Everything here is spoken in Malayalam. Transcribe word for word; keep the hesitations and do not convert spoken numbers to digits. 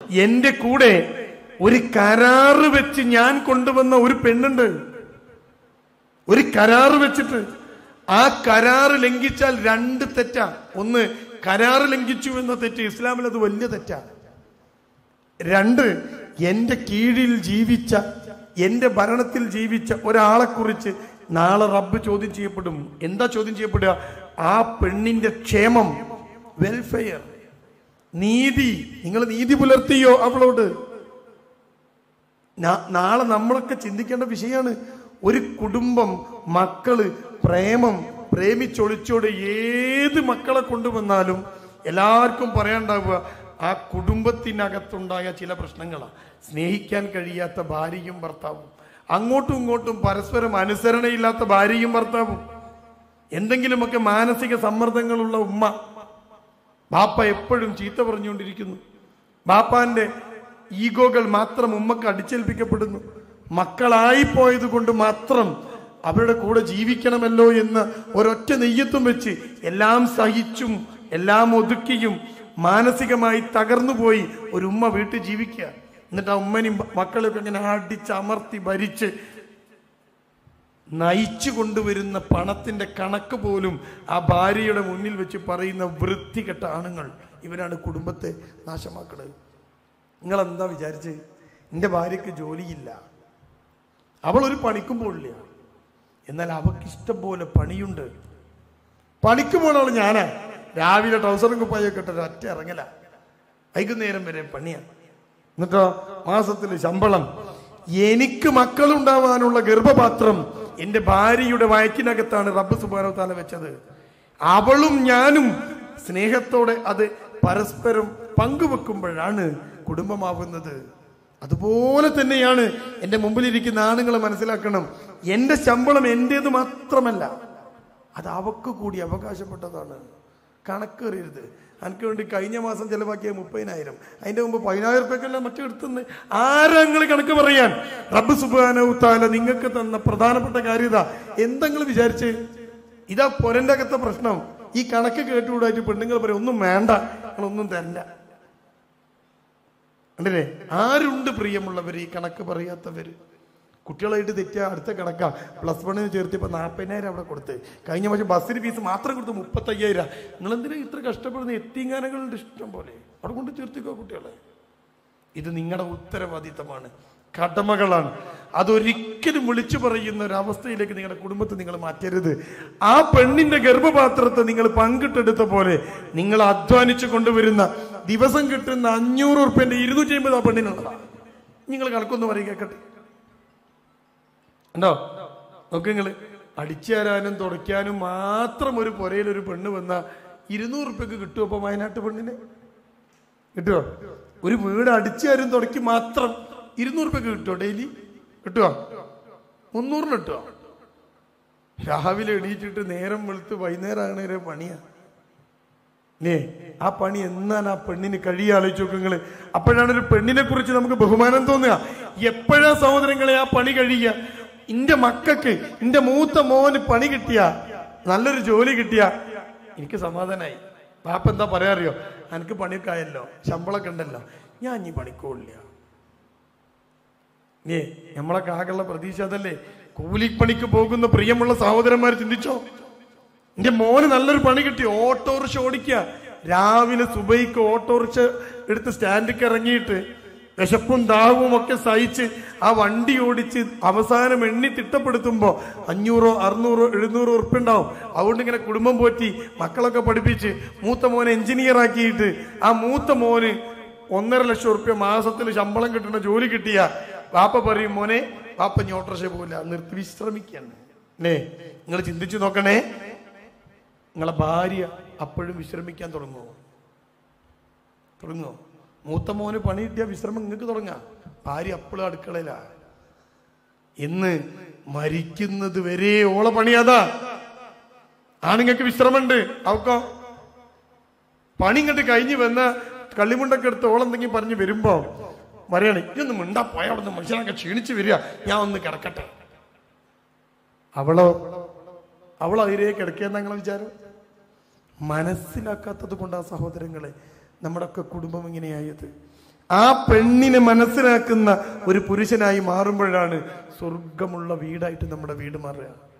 എന്റെ കൂടെ ഒരു കരാറ് വെച്ച് ഞാൻ കൊണ്ടുവന്ന ഒരു പെണ്ണുണ്ട്. ഒരു കരാറ് വെച്ചിട്ട് ആ കരാറ് ലംഘിച്ചാൽ രണ്ട് തെറ്റാ. ഒന്ന്, കരാറ് ലംഘിച്ചു എന്ന തെറ്റ് ഇസ്ലാമിൽ അത് വലിയ തെറ്റാ. രണ്ട്, എന്റെ കീഴിൽ ജീവിച്ച, എന്റെ ഭരണത്തിൽ ജീവിച്ച ഒരാളെ കുറിച്ച് നാളെ റബ്ബ് ചോദ്യം ചെയ്യപ്പെടും. എന്താ ചോദ്യം ചെയ്യപ്പെടുക? ആ പെണ്ണിന്റെ ക്ഷേമം, വെൽഫെയർ, നീതി. നിങ്ങൾ നീതി പുലർത്തിയോ അവളോട്? നാളെ നമ്മളൊക്കെ ചിന്തിക്കേണ്ട വിഷയമാണ്. ഒരു കുടുംബം, മക്കള്, പ്രേമം, പ്രേമിച്ചൊളിച്ചോട് ഏത് മക്കളെ കൊണ്ടുവന്നാലും എല്ലാവർക്കും പറയാനുണ്ടാവുക ആ കുടുംബത്തിനകത്തുണ്ടായ ചില പ്രശ്നങ്ങളാണ്. സ്നേഹിക്കാൻ കഴിയാത്ത ഭാര്യയും ഭർത്താവും, അങ്ങോട്ടും ഇങ്ങോട്ടും പരസ്പരം അനുസരണയില്ലാത്ത ഭാര്യയും ഭർത്താവും, എന്തെങ്കിലുമൊക്കെ മാനസിക സമ്മർദ്ദങ്ങളുള്ള ഉമ്മ. ബാപ്പ എപ്പോഴും ചീത്ത പറഞ്ഞുകൊണ്ടിരിക്കുന്നു. ബാപ്പാന്റെ ഈഗോകൾ മാത്രം ഉമ്മക്ക് അടിച്ചേൽപ്പിക്കപ്പെടുന്നു. മക്കളായിപ്പോയത് കൊണ്ട് മാത്രം അവരുടെ കൂടെ ജീവിക്കണമല്ലോ എന്ന് ഒരൊറ്റ നെയ്യത്തും വെച്ച് എല്ലാം സഹിച്ചും എല്ലാം ഒതുക്കിയും മാനസികമായി തകർന്നു പോയി ഒരു ഉമ്മ വീട്ടിൽ ജീവിക്കുക. എന്നിട്ട് ആ ഉമ്മനെയും മക്കളെയൊക്കെ ഇങ്ങനെ അടിച്ചമർത്തി ഭരിച്ച് നയിച്ചു കൊണ്ടുവരുന്ന പണത്തിന്റെ കണക്ക് പോലും ആ ഭാര്യയുടെ മുന്നിൽ വെച്ച് പറയുന്ന വൃത്തികെട്ട ആണുങ്ങൾ. ഇവരാണ് കുടുംബത്തെ നാശമാക്കുന്നത്. നിങ്ങൾ എന്താ വിചാരിച്ച്? എൻ്റെ ഭാര്യക്ക് ജോലിയില്ല, അവളൊരു പണിക്കും പോളില്ല, എന്നാൽ അവൾക്ക് ഇഷ്ടം പോലെ പണിയുണ്ട്. പണിക്ക് പോണവൾ ഞാനാ. രാവിലെ ട്രൗസറും കുപ്പായൊക്കെ ഇട്ടൊരു ഒറ്റ ഇറങ്ങല, വൈകുന്നേരം വരെ പണിയാണ്. എന്നിട്ടോ മാസത്തിൽ ശമ്പളം. എനിക്ക് മക്കളുണ്ടാവാനുള്ള ഗർഭപാത്രം എന്റെ ഭാര്യയുടെ വയറ്റിനകത്താണ് റബ്ബ് സുബ്ഹാനഹു വ തആല വെച്ചത്. അവളും ഞാനും സ്നേഹത്തോടെ അത് പരസ്പരം പങ്കുവെക്കുമ്പോഴാണ് കുടുംബമാവുന്നത്. അതുപോലെ തന്നെയാണ് എൻ്റെ മുമ്പിലിരിക്കുന്ന ആണുങ്ങളെ മനസ്സിലാക്കണം. എൻ്റെ ശമ്പളം എൻ്റേത് മാത്രമല്ല, അത് അവക്ക് കൂടി അവകാശപ്പെട്ടതാണ്. കണക്കേറിയരുത്. എനിക്ക് വേണ്ടി കഴിഞ്ഞ മാസം ചെലവാക്കിയ മുപ്പതിനായിരം, അതിന്റെ മുമ്പ് പതിനായിരം റുപ്യക്കല്ല മറ്റു എടുത്തുനിന്ന് ആരാ നിങ്ങൾ കണക്ക് പറയാൻ? റബ്ബ് സുബ്ഹാനഹു വ തആല നിങ്ങൾക്ക് തന്ന പ്രധാനപ്പെട്ട കാര്യത എന്തെങ്കിലും വിചാരിച്ച്? ഇതാ പൊരന്റെ അകത്തെ പ്രശ്നം. ഈ കണക്ക് കേട്ടുകൂടായിട്ട് പെണ്ണുങ്ങൾ പറയും ഒന്നും വേണ്ട, നിങ്ങളൊന്നും തരണ്ട. കണ്ടില്ലേ? ആരുണ്ട് പ്രിയമുള്ളവർ ഈ കണക്ക് പറയാത്തവര്? കുട്ടികളായിട്ട് തെറ്റിയ അടുത്ത കണക്കാ. പ്ലസ് വണ്ണിന് ചേർത്തിയപ്പോൾ നാൽപ്പതിനായിരം അവിടെ കൊടുത്ത്, കഴിഞ്ഞ വർഷം ബസ്സിന് ഫീസ് മാത്രം കൊടുത്ത് മുപ്പത്തയ്യായിരം. നിങ്ങൾ എന്തിനാ ഇത്ര കഷ്ടപ്പെടുന്ന? എത്തിങ്ങാനകളുണ്ട് ഇഷ്ടം പോലെ, അവിടെ കൊണ്ട് ചേർത്തിക്കോ കുട്ടികളെ. ഇത് നിങ്ങളുടെ ഉത്തരവാദിത്തമാണ്, കടമകളാണ്. അതൊരിക്കലും വിളിച്ചു പറയുന്ന ഒരവസ്ഥയിലേക്ക് നിങ്ങളുടെ കുടുംബത്തെ നിങ്ങൾ മാറ്റരുത്. ആ പെണ്ണിന്റെ ഗർഭപാത്രത്തെ നിങ്ങൾ പങ്കിട്ടെടുത്ത പോലെ നിങ്ങൾ അധ്വാനിച്ചു കൊണ്ടുവരുന്ന ദിവസം കിട്ടുന്ന അഞ്ഞൂറ് ഉറുപ്പ്യന്റെ ഇരുന്നൂറ്റി അമ്പത് ആ പെണ്ണിനുള്ളതാണ്. നിങ്ങൾ കണക്കൊന്ന് പറയും കേൾക്കട്ടെ. ഉണ്ടോ? നോക്ക് നിങ്ങള്, അടിച്ചു തരാനും തുടയ്ക്കാനും മാത്രം ഒരു പുരയിൽ ഒരു പെണ്ണ് വന്ന ഇരുന്നൂറ് ഉറുപ്പ്യക്ക് കിട്ടുമോ? അപ്പൊ വയനാട്ട് പെണ്ണിന് കിട്ടുമോ? ഒരു വീട് അടിച്ചു തരും തുടയ്ക്ക് മാത്രം ഇരുന്നൂറ് ഉറുപ്പ്യക്ക് കിട്ടുമോ? ഡെയിലി കിട്ടുമോ? മുന്നൂറിന് കിട്ടുമോ? രാവിലെ എണീറ്റിട്ട് നേരം വെളുത്ത് വൈകുന്നേരം ആകണ പണിയാ. നേ ആ പണി എന്നാണ് ആ പെണ്ണിന് കഴിയ ആലോചിച്ച് നോക്ക് നിങ്ങള്. അപ്പോഴാണ് ഒരു പെണ്ണിനെ കുറിച്ച് നമുക്ക് ബഹുമാനം തോന്നുക. എപ്പോഴാ സഹോദരങ്ങളെ ആ പണി കഴിയുക? എന്റെ മക്കൾക്ക്, എന്റെ മൂത്ത മോന് പണി കിട്ടിയ, നല്ലൊരു ജോലി കിട്ടിയ എനിക്ക് സമാധാനായി. പാപ്പ എന്താ പറയാറിയോ? എനിക്ക് പണിയൊക്കെ ആയല്ലോ, ശമ്പളമൊക്കെ ഉണ്ടല്ലോ, ഞാൻ ഇനി പണിക്കോളില്ല. ഏ നമ്മളൊക്കെ ആകെയുള്ള പ്രതീക്ഷ അതല്ലേ? കൂലിപ്പണിക്ക് പോകുന്ന പ്രിയമുള്ള സഹോദരന്മാർ ചിന്തിച്ചോ, എന്റെ മോന് നല്ലൊരു പണി കിട്ടി, ഓട്ടോറിക്ഷ ഓടിക്കുക. രാവിലെ സുബൈക്ക് ഓട്ടോറിക്ഷ എടുത്ത് സ്റ്റാൻഡിലേക്ക് ഇറങ്ങിയിട്ട് വിശപ്പും ദാഹവും ഒക്കെ സഹിച്ച് ആ വണ്ടി ഓടിച്ച് അവസാനം എണ്ണി തിട്ടപ്പെടുത്തുമ്പോ അഞ്ഞൂറോ അറുന്നൂറോ എഴുന്നൂറോ ഉറുപ്പ്യ ഉണ്ടാവും. അതുകൊണ്ട് ഇങ്ങനെ കുടുംബം പോറ്റി മക്കളൊക്കെ പഠിപ്പിച്ച് മൂത്ത മോനെ എഞ്ചിനീയർ ആക്കിയിട്ട് ആ മൂത്ത മോന് ഒന്നര ലക്ഷം ഉറുപ്പ്യ മാസത്തിൽ ശമ്പളം കിട്ടുന്ന ജോലി കിട്ടിയ വാപ്പ പറയും, മോനെ വാപ്പ ഇനി ഓട്ടോറിക്ഷ പോകില്ല, നിർത്തി വിശ്രമിക്കാണ്. അല്ലേ? നിങ്ങൾ ചിന്തിച്ചു നോക്കണേ. നിങ്ങളെ ഭാര്യ അപ്പോഴും വിശ്രമിക്കാൻ തുടങ്ങുമോ? തുടങ്ങുമോ? മൂത്ത മോന് പണി കിട്ടിയ വിശ്രമം നിങ്ങൾക്ക് തുടങ്ങാം. ഭാര്യ അപ്പോഴും അടുക്കളയിലാ. ഇന്ന് മരിക്കുന്നത് വരെ ഓളെ പണി അതാ. ആണുങ്ങൾക്ക് വിശ്രമമുണ്ട്, അവക്കോ പണി ഇങ്ങോട്ട് കഴിഞ്ഞ് വന്ന കള്ളിമുണ്ടൊക്കെ എടുത്ത് ഓളെന്തെങ്കിലും പറഞ്ഞ് വരുമ്പോ പറയാണ്, ഇതൊന്ന് മിണ്ടാ പോയ അവിടെ നിന്ന് മനുഷ്യനൊക്കെ ക്ഷീണിച്ച് വരിക, ഞാൻ ഒന്ന് കിടക്കട്ടെ. അവളോ അവൾ അതിരേ കിടക്കുകയെന്നാ നിങ്ങളെ വിചാരം? മനസ്സിലാക്കാത്തത് കൊണ്ടാ സഹോദരങ്ങളെ നമ്മുടെയൊക്കെ കുടുംബം ഇങ്ങനെയായത്. ആ പെണ്ണിനെ മനസ്സിലാക്കുന്ന ഒരു പുരുഷനായി മാറുമ്പോഴാണ് സ്വർഗമുള്ള വീടായിട്ട് നമ്മുടെ വീട് മാറുക.